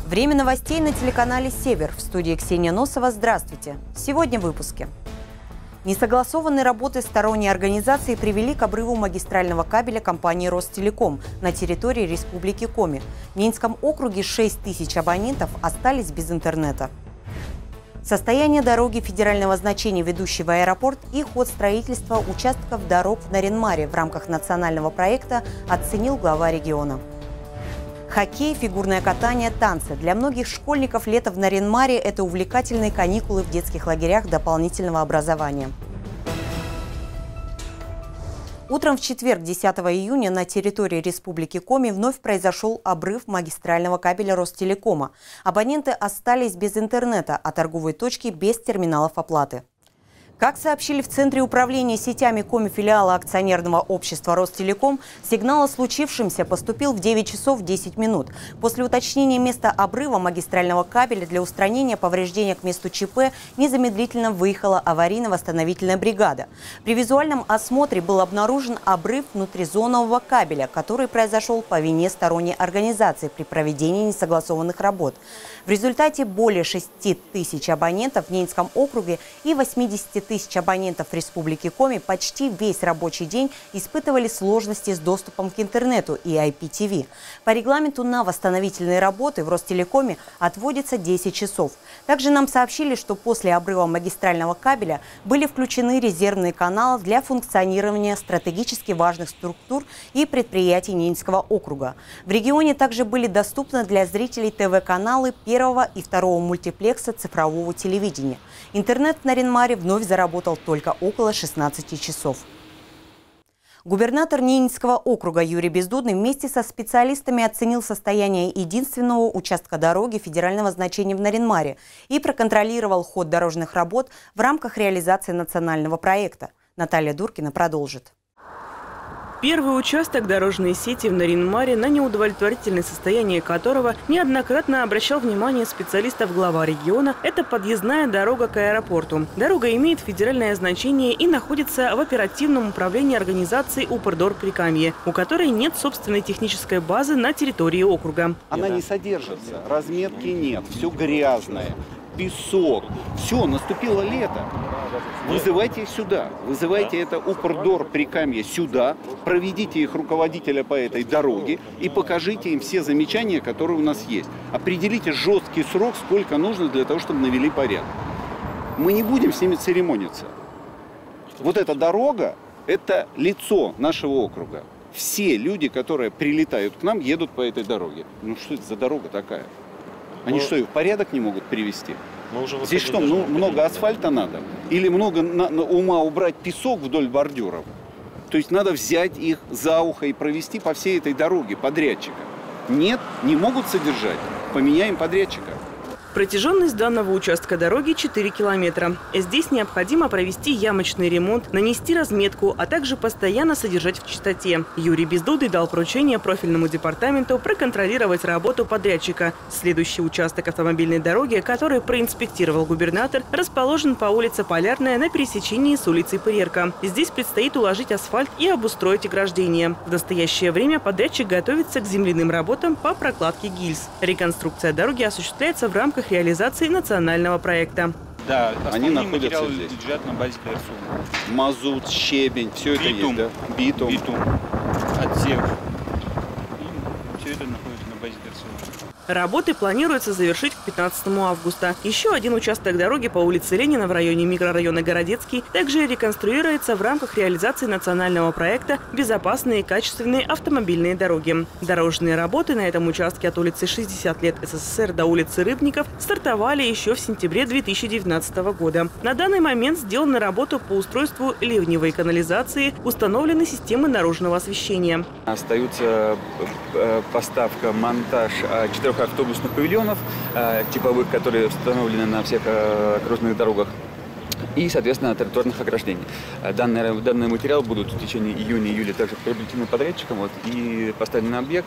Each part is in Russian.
Время новостей на телеканале «Север». В студии Ксения Носова. Здравствуйте. Сегодня в выпуске. Несогласованные работы сторонней организации привели к обрыву магистрального кабеля компании «Ростелеком» на территории Республики Коми. В Ненецком округе 6 тысяч абонентов остались без интернета. Состояние дороги федерального значения, ведущей в аэропорт, и ход строительства участков дорог в Нарьян-Маре в рамках национального проекта оценил глава региона. Хоккей, фигурное катание, танцы. Для многих школьников лето в Нарьян-Маре – это увлекательные каникулы в детских лагерях дополнительного образования. Утром в четверг, 10 июня, на территории Республики Коми вновь произошел обрыв магистрального кабеля Ростелекома. Абоненты остались без интернета, а торговые точки без терминалов оплаты. Как сообщили в Центре управления сетями Коми филиала акционерного общества «Ростелеком», сигнал о случившемся поступил в 9 часов 10 минут. После уточнения места обрыва магистрального кабеля для устранения повреждения к месту ЧП незамедлительно выехала аварийно-восстановительная бригада. При визуальном осмотре был обнаружен обрыв внутризонового кабеля, который произошел по вине сторонней организации при проведении несогласованных работ. В результате более 6 тысяч абонентов в Ненецком округе и 80 тысяч абонентов в Республике Коми почти весь рабочий день испытывали сложности с доступом к интернету и IPTV. По регламенту на восстановительные работы в Ростелекоме отводится 10 часов. Также нам сообщили, что после обрыва магистрального кабеля были включены резервные каналы для функционирования стратегически важных структур и предприятий Ненецкого округа. В регионе также были доступны для зрителей ТВ-каналы первого и второго мультиплекса цифрового телевидения. Интернет в Нарьян-Маре вновь заработал только около 16 часов. Губернатор Ненецкого округа Юрий Бездудный вместе со специалистами оценил состояние единственного участка дороги федерального значения в Нарьян-Маре и проконтролировал ход дорожных работ в рамках реализации национального проекта. Наталья Дуркина продолжит. Первый участок дорожной сети в Нарьян-Маре, на неудовлетворительное состояние которого неоднократно обращал внимание специалистов глава региона, это подъездная дорога к аэропорту. Дорога имеет федеральное значение и находится в оперативном управлении организации Упордор-Прикамье, у которой нет собственной технической базы на территории округа. Она не содержится, разметки нет, все грязное, песок. Все, наступило лето. Вызывайте их сюда, вызывайте это Упордор-Прикамье сюда, проведите их руководителя по этой дороге и покажите им все замечания, которые у нас есть. Определите жесткий срок, сколько нужно для того, чтобы навели порядок. Мы не будем с ними церемониться. Вот эта дорога – это лицо нашего округа. Все люди, которые прилетают к нам, едут по этой дороге. Ну что это за дорога такая? Они что, их в порядок не могут привести? Здесь что, много асфальта надо? Или много ума убрать песок вдоль бордюров? То есть надо взять их за ухо и провести по всей этой дороге подрядчика. Нет, не могут содержать. Поменяем подрядчика. Протяженность данного участка дороги 4 километра. Здесь необходимо провести ямочный ремонт, нанести разметку, а также постоянно содержать в чистоте. Юрий Бездудный дал поручение профильному департаменту проконтролировать работу подрядчика. Следующий участок автомобильной дороги, который проинспектировал губернатор, расположен по улице Полярная на пересечении с улицей Пырерка. Здесь предстоит уложить асфальт и обустроить ограждение. В настоящее время подрядчик готовится к земляным работам по прокладке гильз. Реконструкция дороги осуществляется в рамках реализации национального проекта. Да, они находятся здесь. Лежат на базе КРСУ. Мазут, щебень, все это есть, да? Битум. Отсев. Все это находится на базе КРСУ. Работы планируется завершить к 15 августа. Еще один участок дороги по улице Ленина в районе микрорайона Городецкий также реконструируется в рамках реализации национального проекта «Безопасные и качественные автомобильные дороги». Дорожные работы на этом участке от улицы 60 лет СССР до улицы Рыбников стартовали еще в сентябре 2019 года. На данный момент сделана работа по устройству ливневой канализации, установлены системы наружного освещения. Остаются поставка, монтаж 4 автобусных павильонов, типовых, которые установлены на всех окружных дорогах, и, соответственно, территориальных ограждений. Данные материалы будут в течение июня-июля также приобретены подрядчиком и поставлены на объект.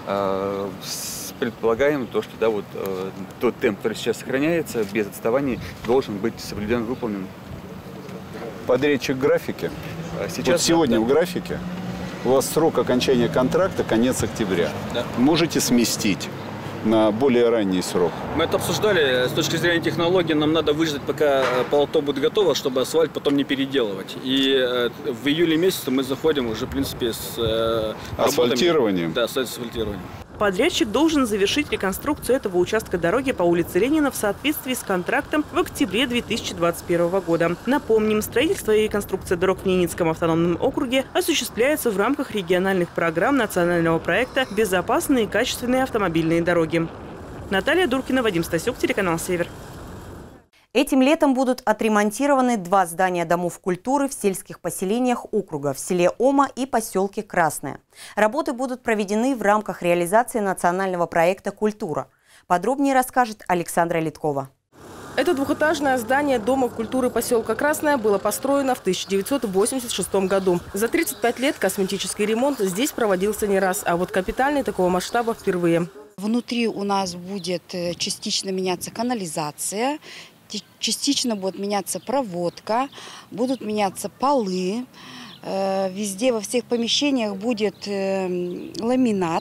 Предполагаем, что да, тот темп, который сейчас сохраняется, без отставаний, должен быть соблюден, выполнен. Подрядчик в графике? Сейчас, сегодня в графике? У вас срок окончания контракта конец октября. Да. Можете сместить на более ранний срок? Мы это обсуждали. С точки зрения технологии нам надо выждать, пока полотно будет готово, чтобы асфальт потом не переделывать. И в июле месяце мы заходим уже, в принципе, с асфальтированием? Да, с асфальтированием. Подрядчик должен завершить реконструкцию этого участка дороги по улице Ленина в соответствии с контрактом в октябре 2021 года. Напомним, строительство и реконструкция дорог в Ненецком автономном округе осуществляется в рамках региональных программ национального проекта «Безопасные и качественные автомобильные дороги». Наталья Дуркина, Вадим Стасюк, телеканал «Север». Этим летом будут отремонтированы 2 здания домов культуры в сельских поселениях округа в селе Ома и поселке Красное. Работы будут проведены в рамках реализации национального проекта «Культура». Подробнее расскажет Александра Литкова. Это двухэтажное здание Дома культуры поселка Красное было построено в 1986 году. За 35 лет косметический ремонт здесь проводился не раз, а вот капитальный такого масштаба впервые. Внутри у нас будет частично меняться канализация, частично будет меняться проводка, будут меняться полы. Везде, во всех помещениях будет ламинат.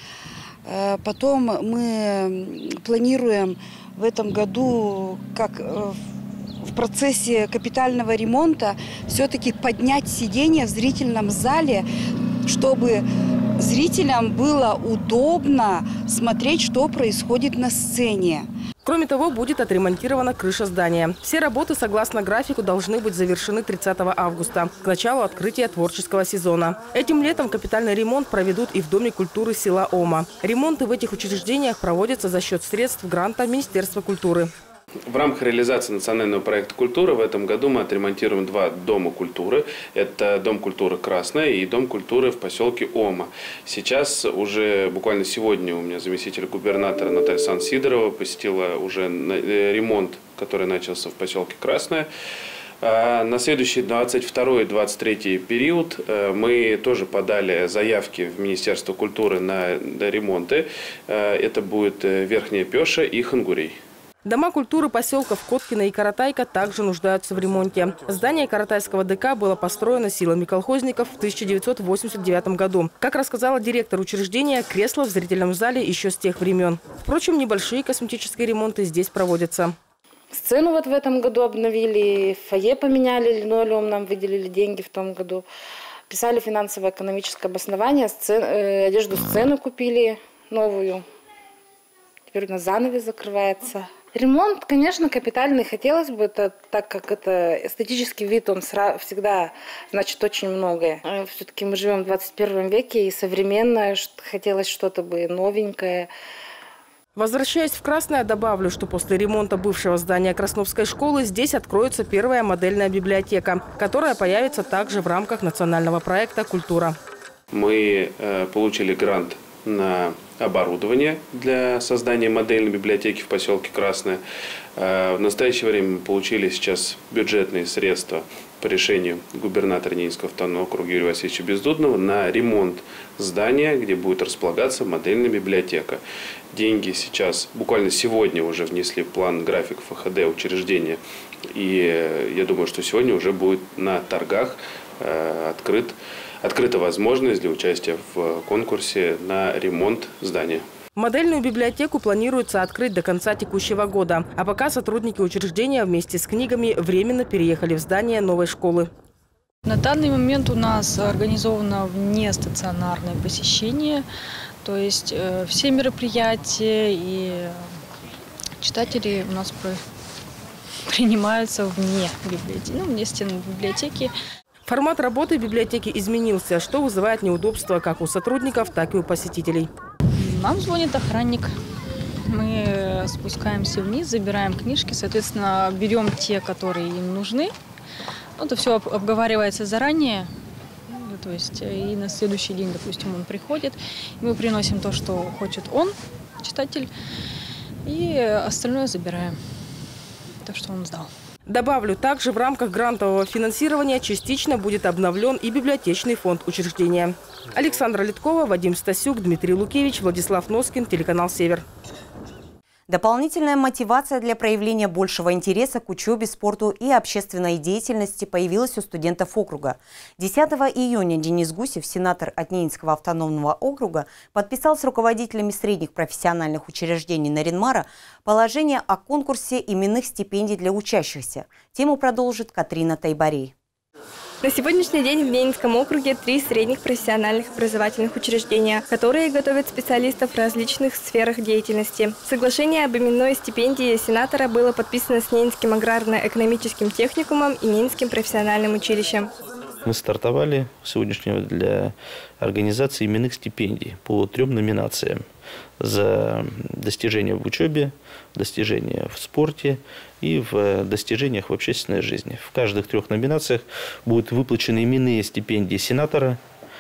Потом мы планируем в этом году, как в процессе капитального ремонта, все-таки поднять сиденья в зрительном зале, чтобы зрителям было удобно смотреть, что происходит на сцене. Кроме того, будет отремонтирована крыша здания. Все работы, согласно графику, должны быть завершены 30 августа, к началу открытия творческого сезона. Этим летом капитальный ремонт проведут и в Доме культуры села Ома. Ремонты в этих учреждениях проводятся за счет средств гранта Министерства культуры. В рамках реализации национального проекта «Культура» в этом году мы отремонтируем 2 дома культуры. Это Дом культуры «Красное» и Дом культуры в поселке Ома. Сейчас уже буквально сегодня у меня заместитель губернатора Наталья Сидорова посетила уже ремонт, который начался в поселке Красное. На следующий 22-23 период мы тоже подали заявки в Министерство культуры на ремонты. Это будет Верхняя Пеша и Хангурей. Дома культуры поселков Коткино и Каратайка также нуждаются в ремонте. Здание Каратайского ДК было построено силами колхозников в 1989 году. Как рассказала директор учреждения, кресла в зрительном зале еще с тех времен. Впрочем, небольшие косметические ремонты здесь проводятся. Сцену вот в этом году обновили, фойе поменяли, линолеум нам выделили деньги в том году. Писали финансово-экономическое обоснование, одежду сцены купили новую. Теперь у нас занавес закрывается. Ремонт, конечно, капитальный хотелось бы, так как это эстетический вид, он всегда значит очень многое. Все-таки мы живем в 21 веке, и современное, хотелось что-то бы новенькое. Возвращаясь в Красное, добавлю, что после ремонта бывшего здания Красновской школы здесь откроется первая модельная библиотека, которая появится также в рамках национального проекта «Культура». Мы получили грант на оборудование для создания модельной библиотеки в поселке Красное. В настоящее время мы получили сейчас бюджетные средства по решению губернатора Ненецкого автономного округа Юрия Васильевича Бездудного на ремонт здания, где будет располагаться модельная библиотека. Деньги сейчас, буквально сегодня уже внесли в план график ФХД учреждения. И я думаю, что сегодня уже будет на торгах открыта возможность для участия в конкурсе на ремонт здания. Модельную библиотеку планируется открыть до конца текущего года. А пока сотрудники учреждения вместе с книгами временно переехали в здание новой школы. На данный момент у нас организовано внестационарное посещение. То есть все мероприятия и читатели у нас принимаются вне библиотеки, вне стен библиотеки. Формат работы библиотеки изменился, что вызывает неудобства как у сотрудников, так и у посетителей. Нам звонит охранник. Мы спускаемся вниз, забираем книжки, соответственно, берем те, которые им нужны. Это все обговаривается заранее. То есть и на следующий день, допустим, он приходит, и мы приносим то, что хочет он, читатель, и остальное забираем, то, что он сдал. Добавлю, также в рамках грантового финансирования частично будет обновлен и библиотечный фонд учреждения. Александра Литкова, Вадим Стасюк, Дмитрий Лукевич, Владислав Носкин, телеканал «Север». Дополнительная мотивация для проявления большего интереса к учебе, спорту и общественной деятельности появилась у студентов округа. 10 июня Денис Гусев, сенатор от Ненецкого автономного округа, подписал с руководителями средних профессиональных учреждений Нарьян-Мара положение о конкурсе именных стипендий для учащихся. Тему продолжит Катрина Тайбарей. На сегодняшний день в Ненецком округе 3 средних профессиональных образовательных учреждения, которые готовят специалистов в различных сферах деятельности. Соглашение об именной стипендии сенатора было подписано с Ненецким аграрно-экономическим техникумом и Ненецким профессиональным училищем. Мы стартовали сегодняшнего для организации именных стипендий по 3 номинациям: за достижения в учебе, достижения в спорте и в достижениях в общественной жизни. В каждых 3 номинациях будут выплачены именные стипендии сенатора.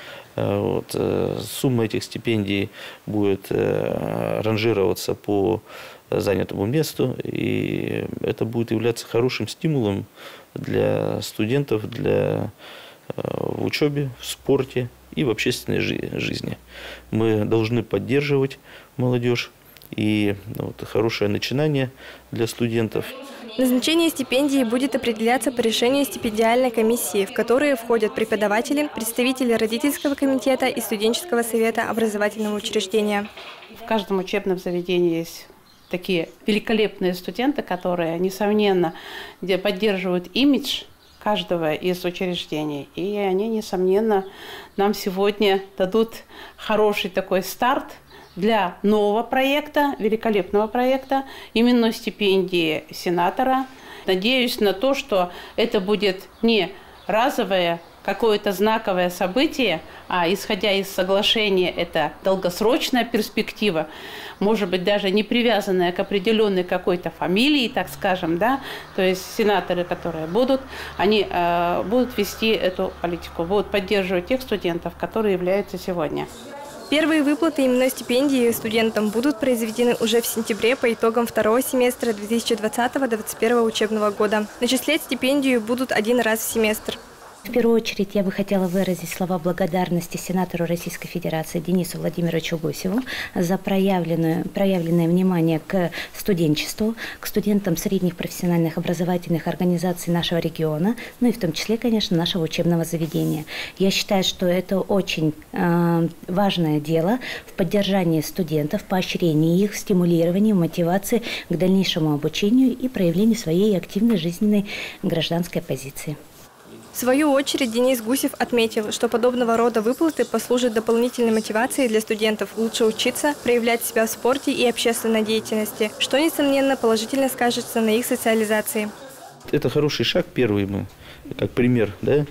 Сумма этих стипендий будет ранжироваться по занятому месту, и это будет являться хорошим стимулом для студентов, в учебе, в спорте и в общественной жизни. Мы должны поддерживать молодежь, и хорошее начинание для студентов. Назначение стипендии будет определяться по решению стипендиальной комиссии, в которые входят преподаватели, представители родительского комитета и студенческого совета образовательного учреждения. В каждом учебном заведении есть такие великолепные студенты, которые, несомненно, поддерживают имидж каждого из учреждений. И они, несомненно, нам сегодня дадут хороший такой старт для нового проекта, великолепного проекта, именной стипендии сенатора. Надеюсь на то, что это будет не разовое какое-то знаковое событие, а исходя из соглашения, это долгосрочная перспектива, может быть, даже не привязанная к определенной какой-то фамилии, так скажем, да, то есть сенаторы, которые будут, они будут вести эту политику, будут поддерживать тех студентов, которые являются сегодня. Первые выплаты именной стипендии студентам будут произведены уже в сентябре по итогам 2-го семестра 2020-2021 учебного года. Начислять стипендию будут 1 раз в семестр. В первую очередь я бы хотела выразить слова благодарности сенатору Российской Федерации Денису Владимировичу Гусеву за проявленное внимание к студенчеству, к студентам средних профессиональных образовательных организаций нашего региона, ну и в том числе, конечно, нашего учебного заведения. Я считаю, что это очень важное дело в поддержании студентов, поощрении их, стимулировании, мотивации к дальнейшему обучению и проявлению своей активной жизненной гражданской позиции. В свою очередь Денис Гусев отметил, что подобного рода выплаты послужат дополнительной мотивацией для студентов лучше учиться, проявлять себя в спорте и общественной деятельности, что, несомненно, положительно скажется на их социализации. Это хороший шаг, первый мы, как пример, да,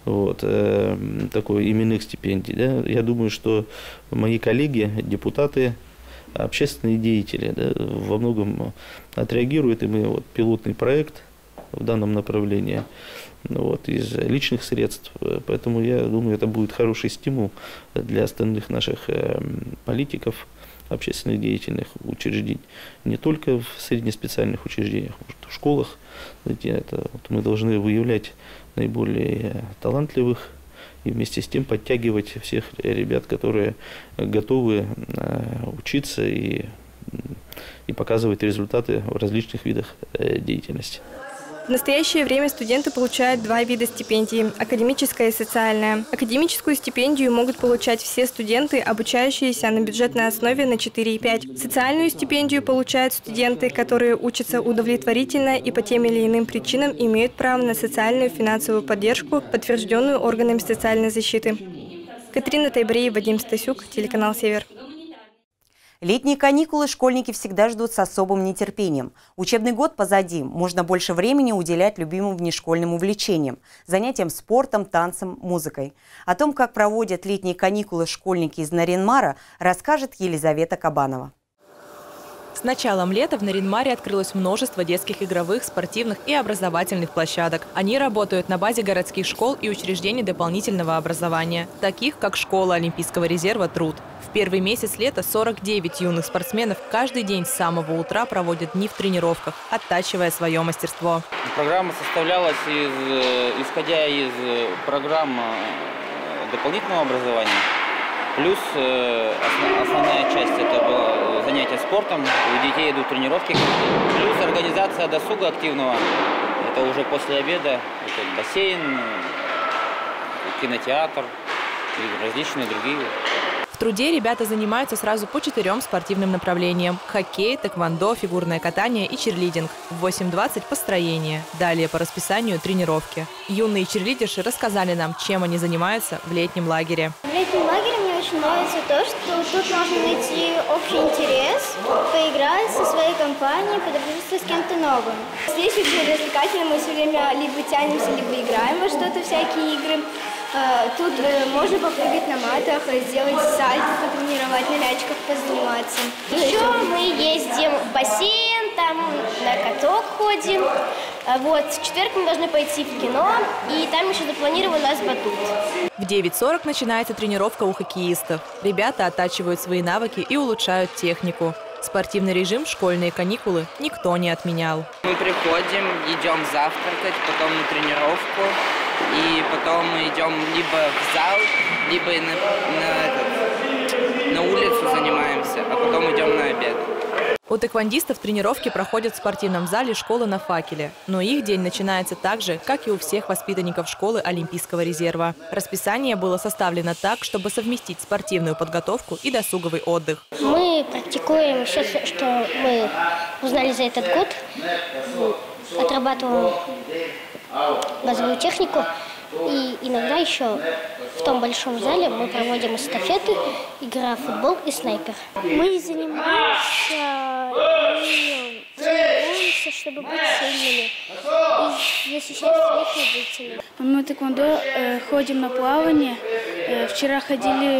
такой именных стипендий. Да. Я думаю, что мои коллеги, депутаты, общественные деятели, да, во многом отреагируют, и мы пилотный проект в данном направлении из личных средств. Поэтому я думаю, это будет хороший стимул для остальных наших политиков, общественных деятельных учреждений. Не только в среднеспециальных учреждениях, может, в школах. Мы должны выявлять наиболее талантливых и вместе с тем подтягивать всех ребят, которые готовы учиться и показывать результаты в различных видах деятельности. В настоящее время студенты получают 2 вида стипендий – академическая и социальная. Академическую стипендию могут получать все студенты, обучающиеся на бюджетной основе на 4,5. Социальную стипендию получают студенты, которые учатся удовлетворительно и по тем или иным причинам имеют право на социальную финансовую поддержку, подтвержденную органами социальной защиты. Катрина Тайбарей, Вадим Стасюк, телеканал «Север». Летние каникулы школьники всегда ждут с особым нетерпением. Учебный год позади, можно больше времени уделять любимым внешкольным увлечениям, занятиям спортом, танцем, музыкой. О том, как проводят летние каникулы школьники из Нарьян-Мара, расскажет Елизавета Кабанова. С началом лета в Нарьян-Маре открылось множество детских игровых, спортивных и образовательных площадок. Они работают на базе городских школ и учреждений дополнительного образования, таких как школа Олимпийского резерва «Труд». В первый месяц лета 49 юных спортсменов каждый день с самого утра проводят дни в тренировках, оттачивая свое мастерство. Программа составлялась исходя из программ дополнительного образования. Плюс основная часть это было занятие спортом, у детей идут тренировки. Плюс организация досуга активного, это уже после обеда, это бассейн, кинотеатр и различные другие. В труде ребята занимаются сразу по 4 спортивным направлениям – хоккей, тэквондо, фигурное катание и чирлидинг. В 8:20 – построение. Далее по расписанию – тренировки. Юные чирлидерши рассказали нам, чем они занимаются в летнем лагере. В летнем лагере мне очень нравится то, что тут можно найти общий интерес, поиграть со своей компанией, подружиться с кем-то новым. Здесь очень развлекательно, мы все время либо тянемся, либо играем во что-то, всякие игры. Тут можно попрыгать на матах, сделать сальто, потренировать, на мячиках позаниматься. Еще мы ездим в бассейн, там на каток ходим. Вот, в четверг мы должны пойти в кино, и там еще запланирован у нас батут. В 9:40 начинается тренировка у хоккеистов. Ребята оттачивают свои навыки и улучшают технику. Спортивный режим в школьные каникулы никто не отменял. Мы приходим, идем завтракать, потом на тренировку. И потом мы идем либо в зал, либо на улицу занимаемся, а потом идем на обед. У тэквондистов тренировки проходят в спортивном зале школы на Факеле. Но их день начинается так же, как и у всех воспитанников школы Олимпийского резерва. Расписание было составлено так, чтобы совместить спортивную подготовку и досуговый отдых. Мы практикуем все, что мы узнали за этот год. Отрабатываем базовую технику. И иногда еще в том большом зале мы проводим эстафеты, игра в футбол и снайпер. Мы занимаемся, чтобы быть сильными и защищать своих родителей. Мы тэквондо ходим на плавание. Вчера ходили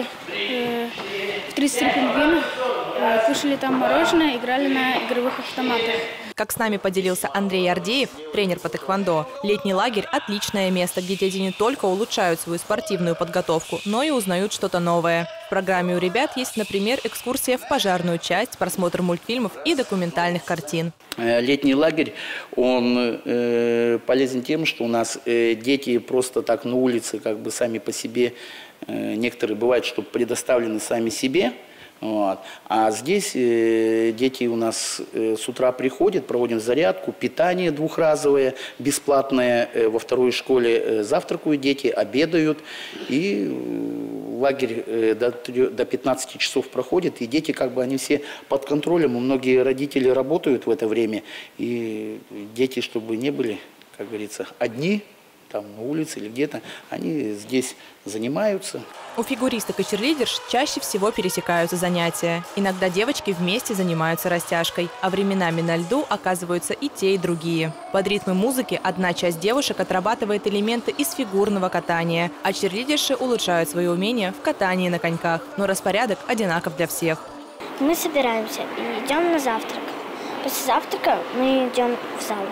в 33 пингвина, кушали там мороженое, играли на игровых автоматах. Как с нами поделился Андрей Ардеев, тренер по тэквондо, летний лагерь – отличное место, где дети не только улучшают свою спортивную подготовку, но и узнают что-то новое. В программе у ребят есть, например, экскурсия в пожарную часть, просмотр мультфильмов и документальных картин. Летний лагерь, он полезен тем, что у нас дети просто так на улице, как бы сами по себе, некоторые бывают, что предоставлены сами себе. Вот. А здесь дети у нас с утра приходят, проводим зарядку, питание двухразовое, бесплатное. Во второй школе завтракают дети, обедают. И лагерь до 15 часов проходит. И дети, как бы, они все под контролем. Многие родители работают в это время. И дети, чтобы не были, как говорится, одни, там на улице или где-то, они здесь занимаются. У фигуристок и чирлидерш чаще всего пересекаются занятия. Иногда девочки вместе занимаются растяжкой, а временами на льду оказываются и те, и другие. Под ритмы музыки одна часть девушек отрабатывает элементы из фигурного катания, а чирлидерши улучшают свои умения в катании на коньках. Но распорядок одинаков для всех. Мы собираемся и идем на завтрак. После завтрака мы идем в зал,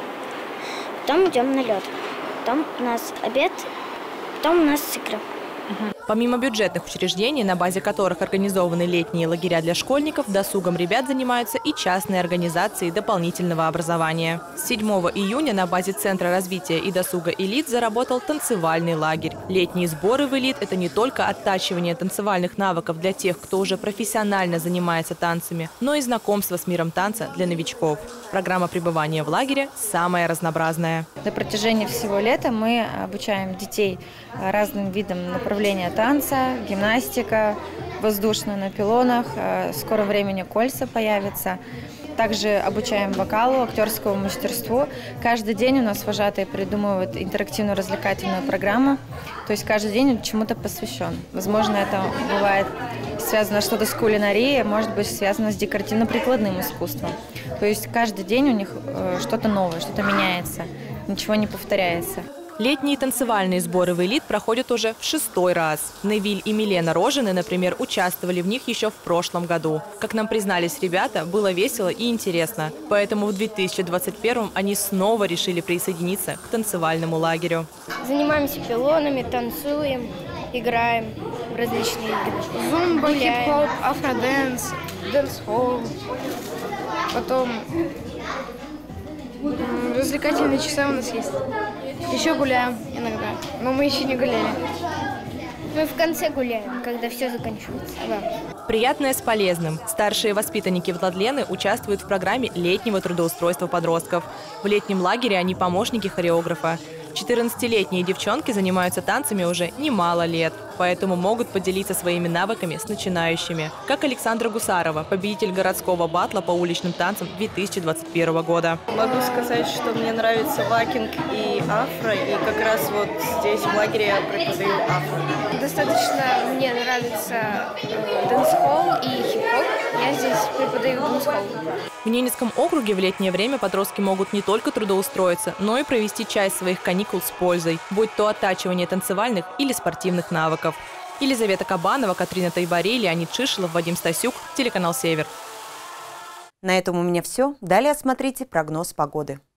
потом идем на лед. Потом у нас обед, потом у нас игры. Помимо бюджетных учреждений, на базе которых организованы летние лагеря для школьников, досугом ребят занимаются и частные организации дополнительного образования. С 7 июня на базе Центра развития и досуга «Элит» заработал танцевальный лагерь. Летние сборы в «Элит» – это не только оттачивание танцевальных навыков для тех, кто уже профессионально занимается танцами, но и знакомство с миром танца для новичков. Программа пребывания в лагере самая разнообразная. На протяжении всего лета мы обучаем детей разным видам направления танца, гимнастика, воздушно на пилонах, в скором времени кольца появятся. Также обучаем вокалу, актерскому мастерству. Каждый день у нас вожатые придумывают интерактивную развлекательную программу. То есть каждый день чему-то посвящен. Возможно, это бывает связано что-то с кулинарией, может быть связано с декоративно-прикладным искусством. То есть каждый день у них что-то новое, что-то меняется, ничего не повторяется. Летние танцевальные сборы в «Элит» проходят уже в 6-й раз. Невиль и Милена Рожины, например, участвовали в них еще в прошлом году. Как нам признались ребята, было весело и интересно. Поэтому в 2021 они снова решили присоединиться к танцевальному лагерю. Занимаемся пилонами, танцуем, играем в различные игры. Зумба, хип-хоп, афроденс, дэнс-холл. Потом развлекательные часы у нас есть. Еще гуляем иногда, но мы еще не гуляли. Мы в конце гуляем, когда все заканчивается. Приятное с полезным. Старшие воспитанники Владлены участвуют в программе летнего трудоустройства подростков. В летнем лагере они помощники хореографа. 14-летние девчонки занимаются танцами уже немало лет, поэтому могут поделиться своими навыками с начинающими. Как Александра Гусарова, победитель городского батла по уличным танцам 2021 года. Могу сказать, что мне нравится вакинг и афро, и как раз вот здесь в лагере я преподаю афро. Достаточно мне нравится дэнс-холл и хип-хоп. Я здесь преподаю дэнс-холл. В Ненецком округе в летнее время подростки могут не только трудоустроиться, но и провести часть своих каникул с пользой, будь то оттачивание танцевальных или спортивных навыков. Елизавета Кабанова, Катрина Тайбари, Леонид Шишелов, Вадим Стасюк, телеканал «Север». На этом у меня все. Далее смотрите прогноз погоды.